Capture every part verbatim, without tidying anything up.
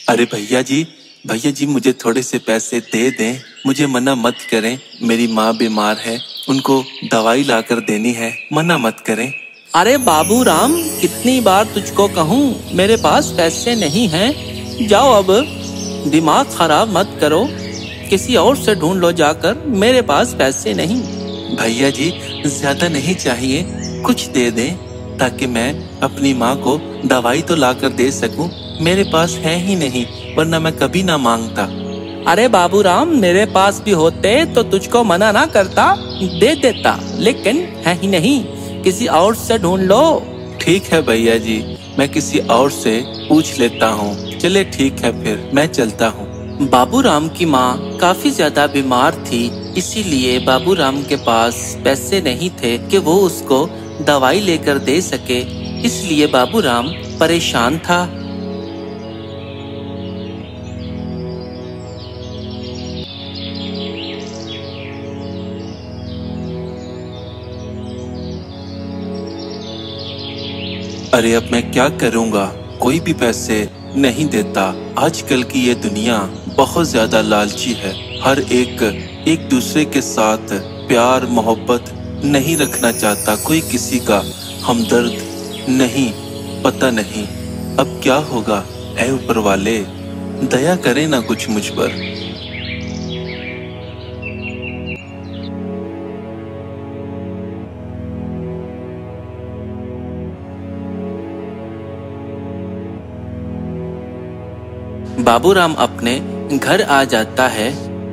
अरे भैया जी, भैया जी मुझे थोड़े से पैसे दे दें, मुझे मना मत करें। मेरी माँ बीमार है, उनको दवाई लाकर देनी है, मना मत करें। अरे बाबू राम, कितनी बार तुझको कहूँ, मेरे पास पैसे नहीं हैं। जाओ अब, दिमाग खराब मत करो, किसी और से ढूंढ लो जाकर, मेरे पास पैसे नहीं। भैया जी ज्यादा नहीं चाहिए, कुछ दे दें ताकि मैं अपनी माँ को दवाई तो लाकर दे सकूं। मेरे पास है ही नहीं, वरना मैं कभी ना मांगता। अरे बाबू राम, मेरे पास भी होते तो तुझको मना ना करता, दे देता, लेकिन है ही नहीं, किसी और से ढूंढ लो। ठीक है भैया जी, मैं किसी और से पूछ लेता हूँ। चले ठीक है, फिर मैं चलता हूँ। बाबू राम की माँ काफी ज्यादा बीमार थी, इसीलिए बाबू राम के पास पैसे नहीं थे कि वो उसको दवाई लेकर दे सके, इसलिए बाबू राम परेशान था। अरे अब मैं क्या करूँगा, कोई भी पैसे नहीं देता। आजकल की ये दुनिया बहुत ज्यादा लालची है, हर एक एक दूसरे के साथ प्यार मोहब्बत नहीं रखना चाहता, कोई किसी का हमदर्द नहीं। पता नहीं अब क्या होगा। ऐ ऊपर वाले, दया करे ना कुछ मुझ पर। बाबूराम अपने घर आ जाता है।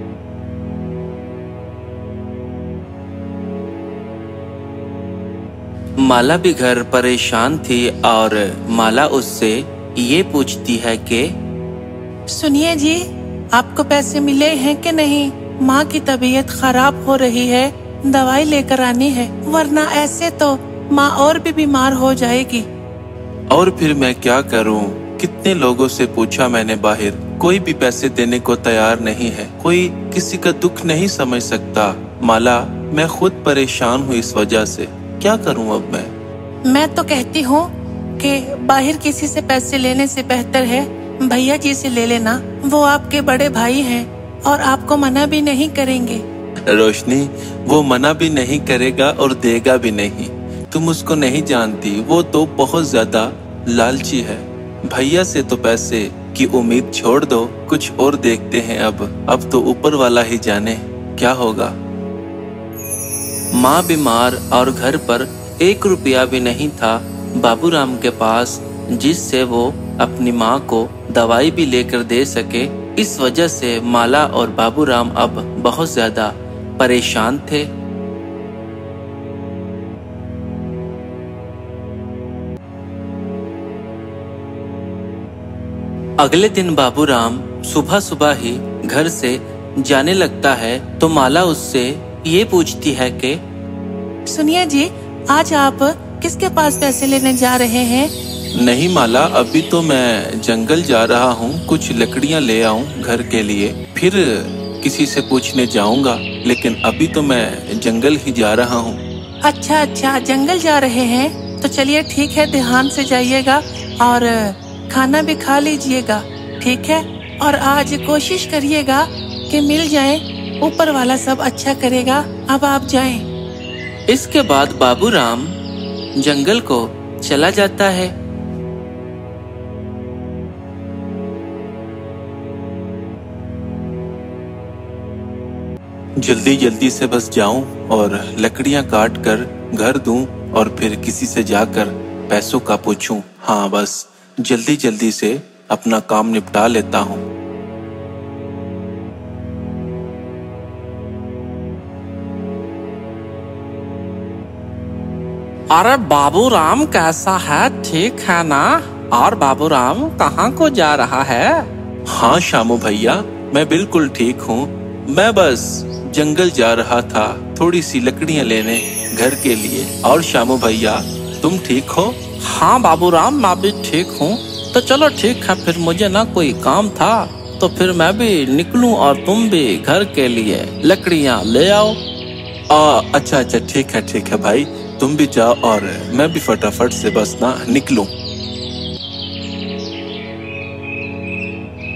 माला भी घर परेशान थी और माला उससे ये पूछती है कि सुनिए जी, आपको पैसे मिले हैं कि नहीं? माँ की तबीयत खराब हो रही है, दवाई लेकर आनी है, वरना ऐसे तो माँ और भी बीमार हो जाएगी। और फिर मैं क्या करूं? कितने लोगों से पूछा मैंने बाहर, कोई भी पैसे देने को तैयार नहीं है, कोई किसी का दुख नहीं समझ सकता। माला, मैं खुद परेशान हूँ इस वजह से, क्या करूं अब मैं? मैं तो कहती हूँ कि बाहर किसी से पैसे लेने से बेहतर है भैया जी से ले लेना, वो आपके बड़े भाई हैं और आपको मना भी नहीं करेंगे। रोशनी, वो मना भी नहीं करेगा और देगा भी नहीं। तुम उसको नहीं जानती, वो तो बहुत ज्यादा लालची है। भैया से तो पैसे की उम्मीद छोड़ दो, कुछ और देखते हैं। अब अब तो ऊपर वाला ही जाने क्या होगा। माँ बीमार और घर पर एक रुपया भी नहीं था बाबूराम के पास, जिससे वो अपनी माँ को दवाई भी लेकर दे सके। इस वजह से माला और बाबूराम अब बहुत ज्यादा परेशान थे। अगले दिन बाबूराम सुबह सुबह ही घर से जाने लगता है तो माला उससे ये पूछती है कि सुनिए जी, आज आप किसके पास पैसे लेने जा रहे हैं? नहीं माला, अभी तो मैं जंगल जा रहा हूँ, कुछ लकड़ियाँ ले आऊँ घर के लिए, फिर किसी से पूछने जाऊँगा, लेकिन अभी तो मैं जंगल ही जा रहा हूँ। अच्छा अच्छा, जंगल जा रहे हैं तो चलिए ठीक है, ध्यान से जाइएगा और खाना भी खा लीजिएगा, ठीक है? और आज कोशिश करिएगा कि मिल जाए, ऊपर वाला सब अच्छा करेगा। अब आप जाएं। इसके बाद बाबूराम जंगल को चला जाता है। जल्दी जल्दी से बस जाऊं और लकड़ियां काट कर घर दूं और फिर किसी से जाकर पैसों का पूछूं। हाँ, बस जल्दी जल्दी से अपना काम निपटा लेता हूं। अरे बाबूराम कैसा है, ठीक है ना? और बाबूराम कहाँ को जा रहा है? हाँ शामू भैया, मैं बिल्कुल ठीक हूँ। मैं बस जंगल जा रहा था थोड़ी सी लकड़ियाँ लेने घर के लिए। और शामू भैया, तुम ठीक हो? हाँ बाबूराम, मैं भी ठीक हूँ। तो चलो ठीक है, फिर मुझे ना कोई काम था, तो फिर मैं भी निकलूं और तुम भी घर के लिए लकड़ियाँ ले आओ। आ, अच्छा अच्छा, ठीक है ठीक है भाई, तुम भी जाओ और मैं भी फटाफट से बस ना निकलूं।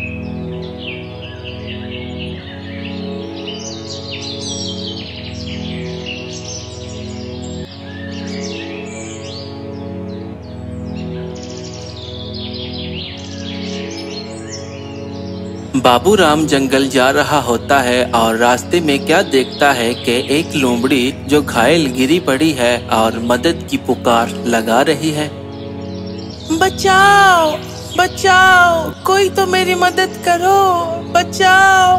बाबूराम जंगल जा रहा होता है और रास्ते में क्या देखता है कि एक लोमड़ी जो घायल गिरी पड़ी है और मदद की पुकार लगा रही है। बचाओ बचाओ, कोई तो मेरी मदद करो, बचाओ।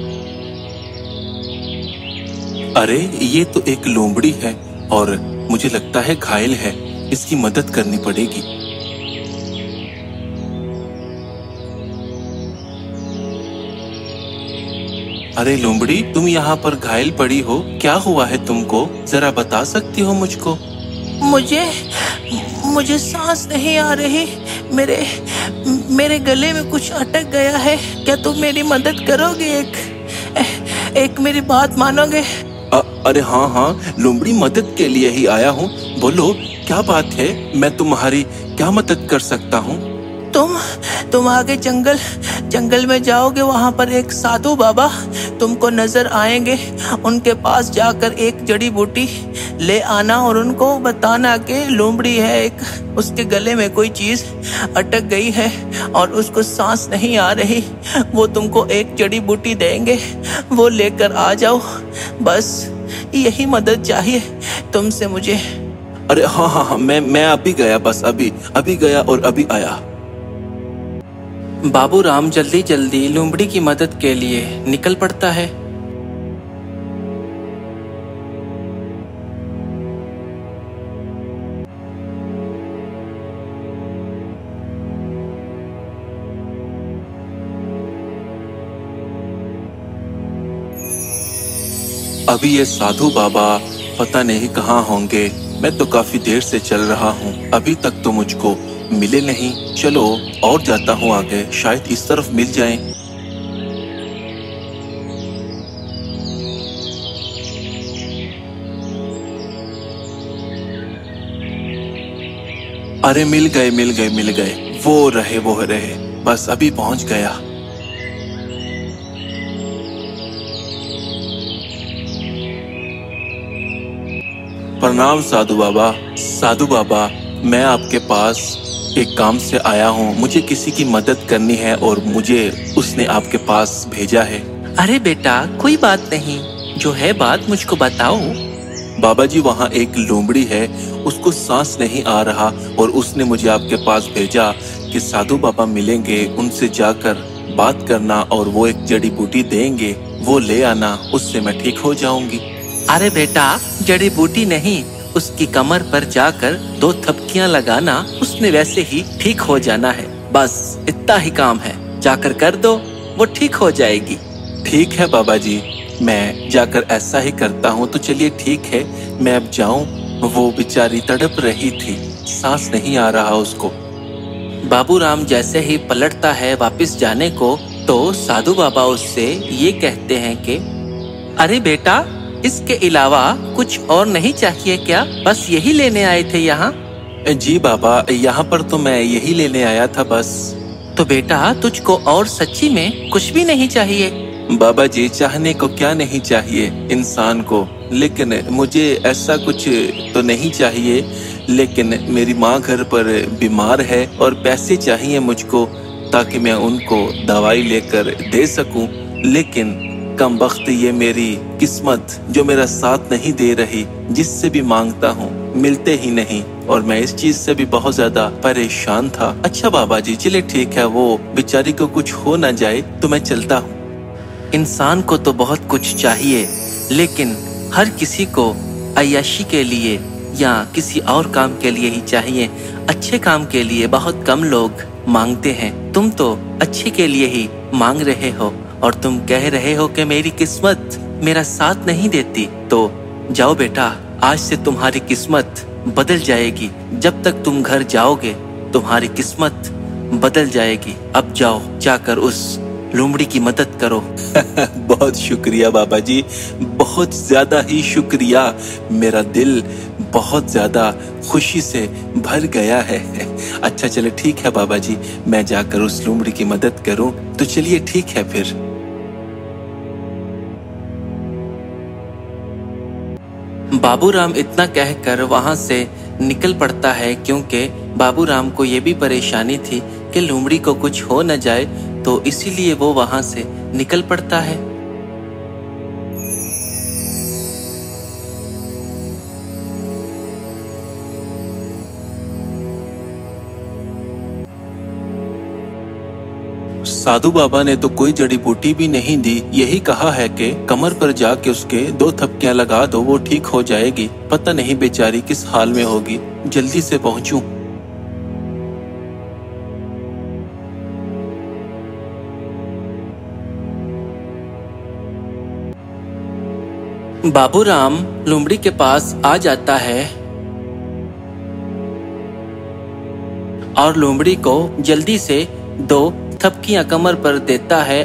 अरे ये तो एक लोमड़ी है और मुझे लगता है घायल है, इसकी मदद करनी पड़ेगी। अरे लोमड़ी, तुम यहाँ पर घायल पड़ी हो, क्या हुआ है तुमको? जरा बता सकती हो मुझको? मुझे मुझे सांस नहीं आ रही, मेरे मेरे गले में कुछ अटक गया है। क्या तुम मेरी मदद करोगे? एक एक मेरी बात मानोगे? अ, अरे हाँ हाँ लोमड़ी, मदद के लिए ही आया हूँ। बोलो क्या बात है, मैं तुम्हारी क्या मदद कर सकता हूँ? तुम तुम आगे जंगल जंगल में जाओगे, वहाँ पर एक साधु बाबा तुमको नजर आएंगे। उनके पास जाकर एक जड़ी बूटी ले आना और उनको बताना कि लोमड़ी है एक, उसके गले में कोई चीज अटक गई है और उसको सांस नहीं आ रही। वो तुमको एक जड़ी बूटी देंगे, वो लेकर आ जाओ। बस यही मदद चाहिए तुमसे मुझे। अरे हाँ हाँ हाँ मैं मैं अभी गया, बस अभी अभी गया और अभी आया। बाबूराम जल्दी जल्दी लोमड़ी की मदद के लिए निकल पड़ता है। अभी ये साधु बाबा पता नहीं कहाँ होंगे। मैं तो काफी देर से चल रहा हूँ, अभी तक तो मुझको मिले नहीं। चलो और जाता हूँ आगे, शायद इस तरफ मिल जाएं। अरे मिल गए मिल गए मिल गए, वो रहे वो रहे, बस अभी पहुंच गया। प्रणाम साधु बाबा। साधु बाबा, मैं आपके पास एक काम से आया हूँ। मुझे किसी की मदद करनी है और मुझे उसने आपके पास भेजा है। अरे बेटा, कोई बात नहीं, जो है बात मुझको बताओ। बाबा जी, वहाँ एक लोमड़ी है, उसको सांस नहीं आ रहा और उसने मुझे आपके पास भेजा कि साधु बाबा मिलेंगे, उनसे जाकर बात करना और वो एक जड़ी बूटी देंगे, वो ले आना, उससे मैं ठीक हो जाऊंगी। अरे बेटा, जड़ी बूटी नहीं, उसकी कमर पर जाकर दो थपकियां लगाना, उसने वैसे ही ठीक हो जाना है। बस इतना ही काम है, जाकर कर दो, वो ठीक हो जाएगी। ठीक है बाबा जी, मैं जाकर ऐसा ही करता हूँ। तो चलिए ठीक है, मैं अब जाऊँ। वो बेचारी तड़प रही थी, सांस नहीं आ रहा उसको। बाबूराम जैसे ही पलटता है वापस जाने को, तो साधु बाबा उससे ये कहते हैं कि अरे बेटा, इसके अलावा कुछ और नहीं चाहिए क्या? बस यही लेने आए थे यहाँ? जी बाबा, यहाँ पर तो मैं यही लेने आया था बस। तो बेटा, तुझको और सच्ची में कुछ भी नहीं चाहिए? बाबा जी, चाहने को क्या नहीं चाहिए इंसान को, लेकिन मुझे ऐसा कुछ तो नहीं चाहिए। लेकिन मेरी माँ घर पर बीमार है और पैसे चाहिए मुझको, ताकि मैं उनको दवाई लेकर दे सकूं। लेकिन कम वक्त ये मेरी किस्मत जो मेरा साथ नहीं दे रही, जिससे भी मांगता हूँ मिलते ही नहीं, और मैं इस चीज से भी बहुत ज्यादा परेशान था। अच्छा बाबा जी, चले ठीक है, वो बेचारी को कुछ हो ना जाए तो मैं चलता हूँ। इंसान को तो बहुत कुछ चाहिए, लेकिन हर किसी को अय्याशी के लिए या किसी और काम के लिए ही चाहिए। अच्छे काम के लिए बहुत कम लोग मांगते हैं। तुम तो अच्छे के लिए ही मांग रहे हो और तुम कह रहे हो कि मेरी किस्मत मेरा साथ नहीं देती। तो जाओ बेटा, आज से तुम्हारी किस्मत बदल जाएगी। जब तक तुम घर जाओगे तुम्हारी किस्मत बदल जाएगी। अब जाओ, जाकर उस लोमड़ी की मदद करो। बहुत शुक्रिया बाबा जी, बहुत ज्यादा ही शुक्रिया। मेरा दिल बहुत ज्यादा खुशी से भर गया है। अच्छा चले ठीक है बाबा जी, मैं जाकर उस लोमड़ी की मदद करूं। तो चलिए ठीक है फिर। बाबूराम इतना कहकर वहां से निकल पड़ता है, क्योंकि बाबूराम को ये भी परेशानी थी कि लोमड़ी को कुछ हो न जाए। तो इसीलिए वो वहां से निकल पड़ता है। साधु बाबा ने तो कोई जड़ी बूटी भी नहीं दी, यही कहा है कि कमर पर जाके उसके दो थपकियां लगा दो, वो ठीक हो जाएगी। पता नहीं बेचारी किस हाल में होगी, जल्दी से पहुंचूं। बाबूराम लोमड़ी के पास आ जाता है और लोमड़ी को जल्दी से दो थपकियां कमर पर देता है।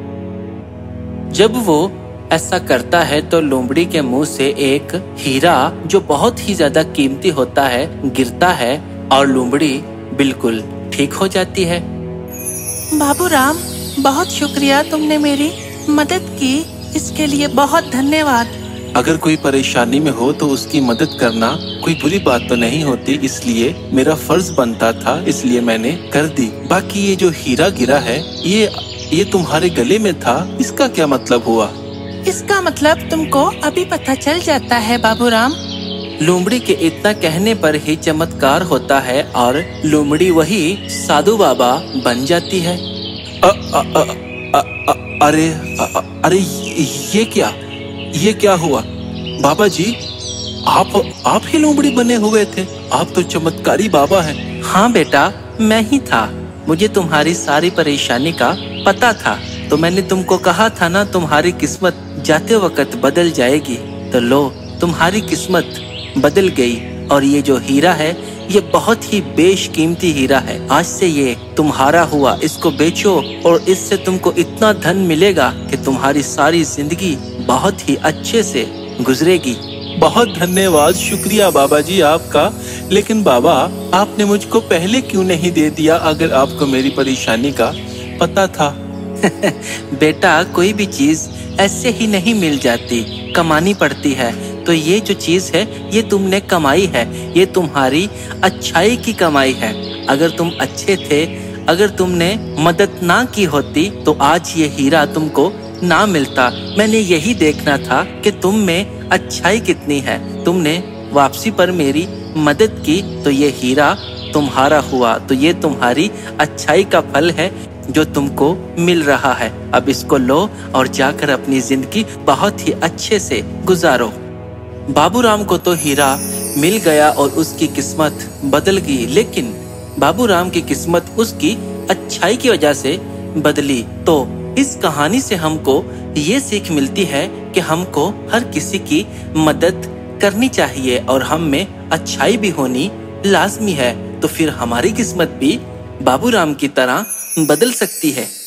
जब वो ऐसा करता है तो लोमड़ी के मुंह से एक हीरा जो बहुत ही ज्यादा कीमती होता है गिरता है और लोमड़ी बिल्कुल ठीक हो जाती है। बाबूराम, बहुत शुक्रिया, तुमने मेरी मदद की, इसके लिए बहुत धन्यवाद। अगर कोई परेशानी में हो तो उसकी मदद करना कोई बुरी बात तो नहीं होती, इसलिए मेरा फर्ज बनता था, इसलिए मैंने कर दी। बाकी ये जो हीरा गिरा है, ये ये तुम्हारे गले में था, इसका क्या मतलब हुआ? इसका मतलब तुमको अभी पता चल जाता है बाबूराम। लोमड़ी के इतना कहने पर ही चमत्कार होता है और लोमड़ी वही साधु बाबा बन जाती है। अ, अ, अ, अ, अ, अरे अ, अरे ये क्या ये क्या हुआ? बाबा जी, आप आप ही लोमड़ी बने हुए थे, आप तो चमत्कारी बाबा हैं। हाँ बेटा, मैं ही था। मुझे तुम्हारी सारी परेशानी का पता था, तो मैंने तुमको कहा था ना तुम्हारी किस्मत जाते वक्त बदल जाएगी। तो लो, तुम्हारी किस्मत बदल गई और ये जो हीरा है ये बहुत ही बेशकीमती हीरा है। आज से ये तुम्हारा हुआ, इसको बेचो और इससे तुमको इतना धन मिलेगा कि तुम्हारी सारी जिंदगी बहुत ही अच्छे से गुजरेगी। बहुत धन्यवाद, शुक्रिया बाबा जी आपका। लेकिन बाबा, आपने मुझको पहले क्यों नहीं दे दिया अगर आपको मेरी परेशानी का पता था? बेटा, कोई भी चीज ऐसे ही नहीं मिल जाती, कमानी पड़ती है। तो ये जो चीज है ये तुमने कमाई है, ये तुम्हारी अच्छाई की कमाई है। अगर तुम अच्छे थे, अगर तुमने मदद ना की होती तो आज ये हीरा तुमको ना मिलता। मैंने यही देखना था कि तुम में अच्छाई कितनी है। तुमने वापसी पर मेरी मदद की तो ये हीरा तुम्हारा हुआ। तो ये तुम्हारी अच्छाई का फल है जो तुमको मिल रहा है। अब इसको लो और जाकर अपनी जिंदगी बहुत ही अच्छे से गुजारो। बाबूराम को तो हीरा मिल गया और उसकी किस्मत बदल गई, लेकिन बाबूराम की किस्मत उसकी अच्छाई की वजह से बदली। तो इस कहानी से हमको ये सीख मिलती है कि हमको हर किसी की मदद करनी चाहिए और हम में अच्छाई भी होनी लाजमी है। तो फिर हमारी किस्मत भी बाबूराम की तरह बदल सकती है।